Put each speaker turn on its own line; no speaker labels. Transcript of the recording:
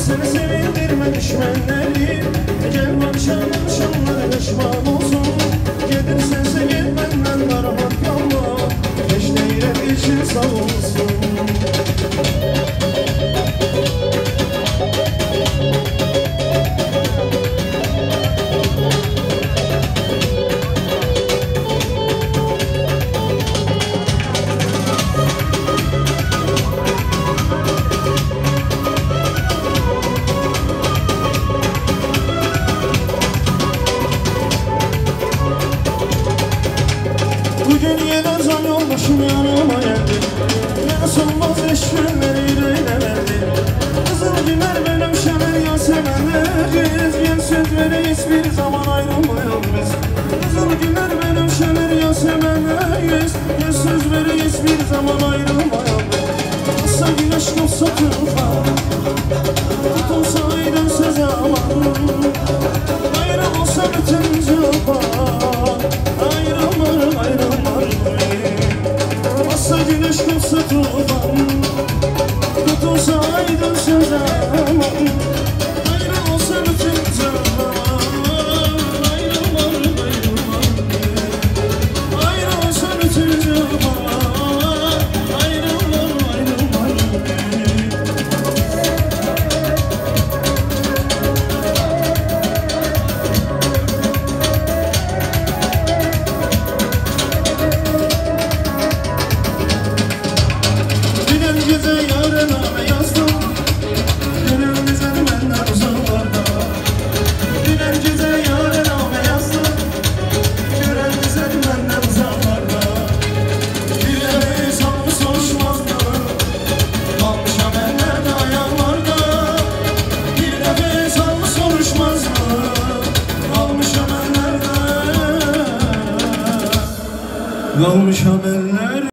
seni sevindirme düşmenleri. Gel barışalım şunlara pişman olsun. Gelirsen sevin benden darmak kalma. Keşneyler için sağ olsun. Bugün yine can yoldaşım yanıma geldi. Nasıl vazgeçmeleriyle verdi. Kızıl güler benim şener yasemenleriz. Gel söz vere hiçbir zaman ayrılmayalım biz. Kızıl güler benim şener yasemenleriz. Gel söz vere hiçbir zaman ayrılmayalım. Olsa güneş olsa tufan, tutulsa aydınsa zaman, ayrılsa bütün cihan, ayrılmar ayrılmar. Olsa güneş olsa tufan, tutulsa aydınsa zaman, ayrılsa bütün cihan, ayrılmar ayrılmar. Ayrılsa bütün cihan. Kalmış haberler.